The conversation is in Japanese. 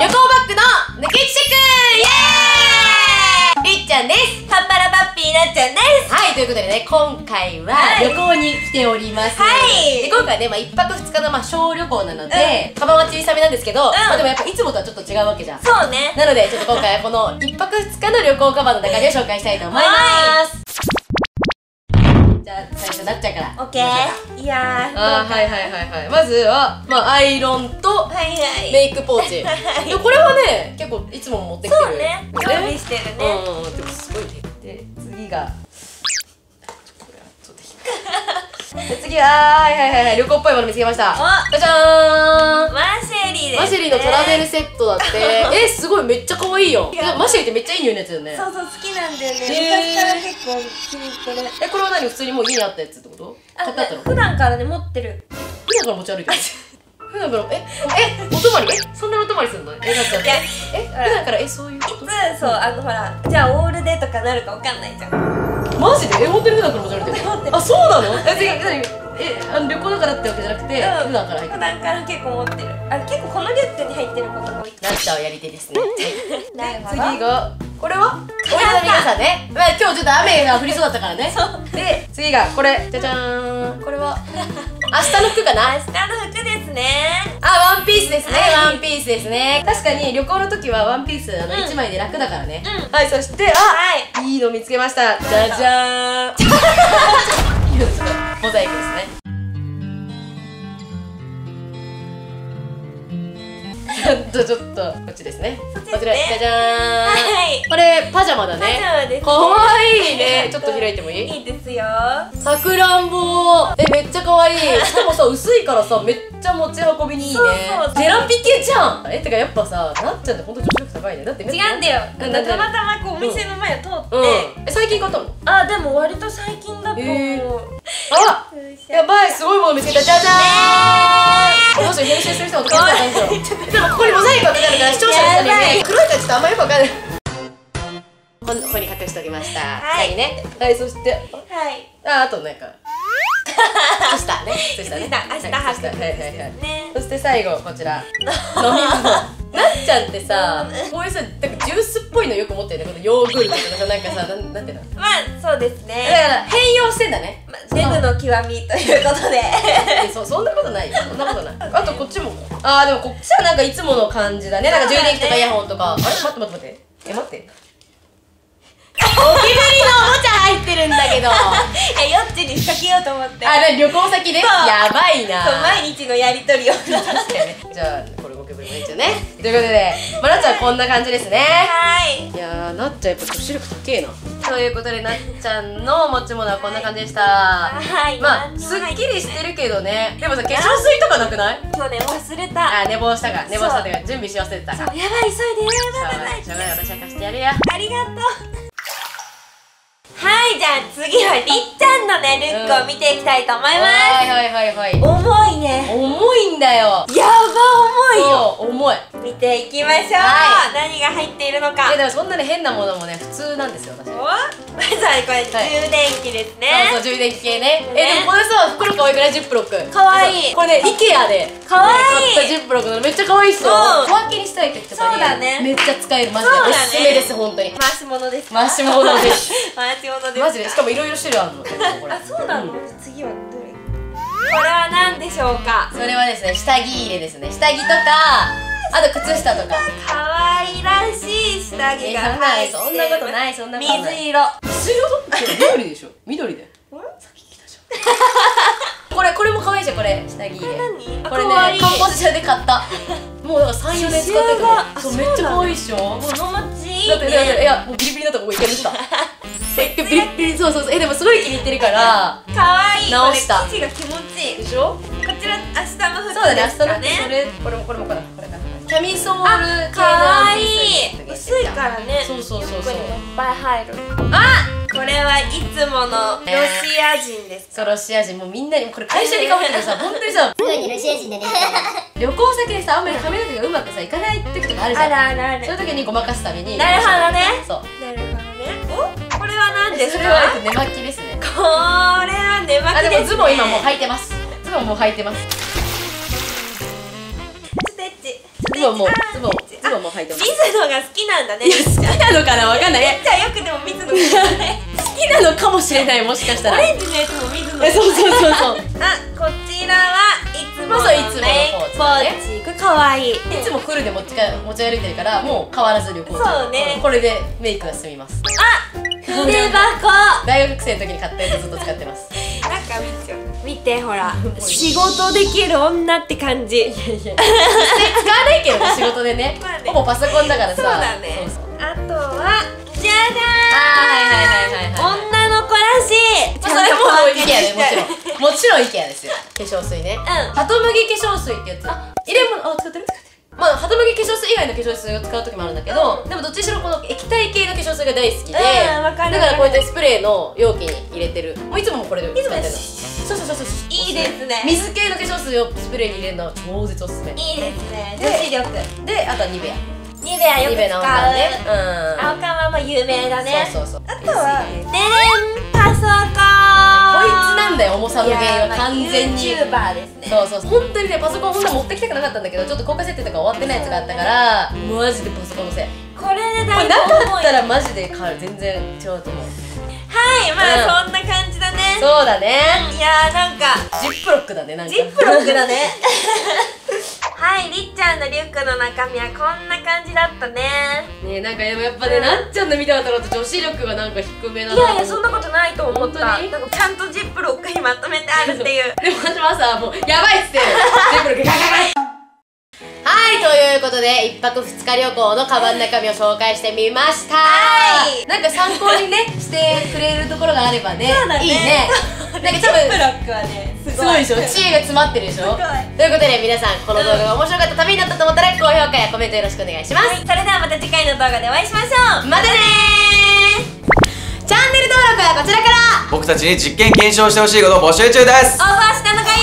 旅行バッグの抜き打ちチェックイエーイりっちゃんです。 パッパラパッピーなっちゃんです。 はい、ということでね、今回は旅行に来ております。 はい。 で、今回ね、1泊2日の小旅行なので、カバンは小さめなんですけど、でもやっぱいつもとはちょっと違うわけじゃん。 そうね。 なので、ちょっと今回はこの1泊2日の旅行カバンの中身を紹介したいと思います。じゃあ、最初なっちゃうから。 オッケー。いやー。 はい。まずは、アイロンと、メイクポーチ。でこれはね、結構いつも持ってきてる。 そうね。常備してるね。 でもすごいね。で、次が。で、次は、旅行っぽいもの見つけました。じゃじゃーん。 マシェリーです。 マシェリーのトラベルセットだって。すごい、めっちゃ可愛いよ。マシェリーってめっちゃいい匂いのやつだよね。 そう、好きなんだよね。昔から結構気に入ってる。 これは何？普通にもう家にあったやつってこと？買ってあったの？ 普段からね、持ってる。 普段から持ち歩いてる？普段からお泊まり？そんなお泊まりするの？なっちゃって。普段からそういうこと？ そう、ほら、じゃあオールデーとかなるかわかんないじゃん。 マジで？本当に普段から持ち歩いてる？あ、そうなの？旅行だからってわけじゃなくて、普段から入ってる？ 普段から結構持ってる。結構このリュックに入ってることが多い。 なっちゃうやり手ですね。 次が、これはおいでの皆さんね。今日ちょっと雨が降りそうだったからね。で、次がこれ。じゃじゃーん。これは明日の服かな？ 明日の服ですね。 ワンピースですね。ワンピースですね。確かに旅行の時はワンピース1枚で楽だからね。はい、そしていいの見つけました。じゃじゃーん。モザイクですね。ちょっとこっちですね。こちら、じゃじゃーん。これパジャマだね。かわいいね。ちょっと開いてもいい？ いいですよ。 さくらんぼ。めっちゃかわいい。しかもさ、薄いからさ、めっちゃ持ち運びにいいね。ジェラピケじゃん。てかやっぱさ、なっちゃんってほんと女子力高いね。だって違うんだよ。たまたまお店の前を通って。 最近買ったの？ でも割と最近だと思う。 やばい、すごいもの見つけた。じゃじゃーん。どうしよう、編集する人もとか言ってたんですよ。でもここにモザイクがかかるから視聴者の人にね、黒いからちょっとあんまりよくわかんない。ここに隠しておきました。はいね。はい、そしてあとなんか靴下ね。靴下ね。 明日履く。 そして最後こちら飲み物。なっちゃんってさ、こういうさ、なんかジュースっぽいのよく持ってるね。このヨーグルトとかさ、なんかさ、なんていうの？ そうですね。 だから変容してんだね。 デブの極みということで。 そんなことないよ。そんなことない。あとこっちも。でもこっちはなんかいつもの感じだね。なんか充電器とかイヤホンとか。待って。待って。ゴキブリのおもちゃ入ってるんだけど。 よっちに仕掛けようと思って。 旅行先で？やばいな。 毎日のやりとりを。 確かにね。じゃあこれゴキブリもいいんじゃね。ということで、なっちゃんこんな感じですね。 はい。 いやー、なっちゃんやっぱ女子力高えな。ということで、なっちゃんの持ち物はこんな感じでした。 はい。 すっきりしてるけどね。でもさ、化粧水とかなくない？ 今日ね、忘れた。 寝坊したか。寝坊したというか、準備し忘れてたか。 やばい、急いでしょうがない。私は貸してやるよ。 ありがとう。はい、じゃあ次はりっちゃんのね、ルックを見ていきたいと思います。 はい。 重いね。 重いんだよ。 やば重いよ。 重い。 見ていきましょう。何が入っているのか。 でもそんなに変なものもね、普通なんですよ、私。 まずはこれ、充電器ですね。 そう、充電器系ね。でもこれさ、袋かわいくない？ジップロック。 かわいい。 これね、IKEA で買ったジップロックなのめっちゃかわいいっすよ。小分けにしたい時とかにめっちゃ使える。マジでおすすめです、本当に。 回し物です。 回し物です。マジで。しかもいろいろ種類あるの。 そうなの？次はどれ？これは何でしょうか？ それはですね、下着入れですね。下着とか、あと靴下とか。 可愛らしい下着が入ってる。 そんなことない。 水色。 水色だって緑でしょ？緑で。さっき聞いたじゃん。これも可愛いじゃん、これ下着入れ。これね、カンボジアで買った。もうだから3、4年使ってるからそう、めっちゃ可愛いっしょ。 物持ちいいだっていや、もうビリビリだったらここいけるんだ。ビリビリ、そう。でもすごい気に入ってるから可愛い。 直した。 生地が気持ちいいでしょ？ こちら明日の服そうだね、 ですかね。 これもこれか。キャミソール系可愛い。薄いからね。 そう。 ここにもいっぱい入る。これはいつものロシア人ですか？ そう、ロシア人。もうみんなにこれ会社にかぶってるさ、本当にさ、 すごいね、ロシア人だね。 旅行先でさ、あんまり髪の毛がうまくさいかない時とかあるじゃん。 ある。 そういう時にごまかすために。 なるほどね。 そう。 これは何ですか？ それは寝巻きですね。 これは寝巻きですね。 でもズボン今もう履いてます。ズボンもう履いてます。 ステッチ。 ズボンもも履いてます。 水野が好きなんだね。 好きなのかな、わかんない。 じゃあよくでも水野好きなのかもしれない、もしかしたら。 オレンジのやつも水野。 そうそうそうそう。 あ、こちらはいつものねポーチ。これかわいい。いつもフルで持ち歩いてるから、もう変わらず旅行中。 そうね。 これでメイクが済みます。 あ、筆箱。 大学生の時に買ったやつずっと使ってます。 なんか見てほら、仕事できる女って感じ。いやいや、実際使わないけどね、仕事でね。ほぼパソコンだからさ。 そうだね。あとはじゃじゃーん。女の子らしい。 それもイケアで、もちろんイケアですよ。化粧水ね。ハトムギ化粧水ってやつ。入れ物、使ってる？まあ、ハトムギ化粧水以外の化粧水を使う時もあるんだけど、でもどっちにしろこの液体系の化粧水が大好きで、だからこうやってスプレーの容器に入れてる。もういつもこれで使ってるの。そうそうそうそう。 いいですね。 水系の化粧水をスプレーに入れるのは超絶おすすめ。 いいですね。女子力。 で、あとはニベア。 ニベアよく使う。青缶はもう有名だね。 そうそうそう。 あとはデレンパソコン。 こいつなんだよ、重さの原因は完全に。 YouTuber ですね。 そうそうそう。本当にね、パソコン本当は持ってきたくなかったんだけど、ちょっと効果設定とか終わってないやつがあったから、マジでパソコンのせい。 これでだいぶ重い。なかったらマジで変わる。全然違うと思う。 はい、まあそんな感じだね。 そうだね。 いやー、なんかジップロックだね、なんか。 ジップロックだね。はい、りっちゃんのリュックの中身はこんな感じだったね。 ねえ、なんかやっぱね、なっちゃんの見たことと女子力がなんか低めな。 いやいや、そんなことないと思った。なんかちゃんとジップロックにまとめてあるっていう。 でも私も朝もうやばいっつってジップロックガガガ。はい、ということで1泊2日旅行のカバンの中身を紹介してみました。はい、なんか参考にねしてくれるところがあればね、いいね。なんか多分ジップロックはねすごいでしょ、知恵が詰まってるでしょ。ということで皆さん、この動画が面白かった、ためになったと思ったら高評価やコメントよろしくお願いします。それではまた次回の動画でお会いしましょう。またねー。チャンネル登録はこちらから。 僕たちに実験検証してほしいことを募集中です。 応募したのがいい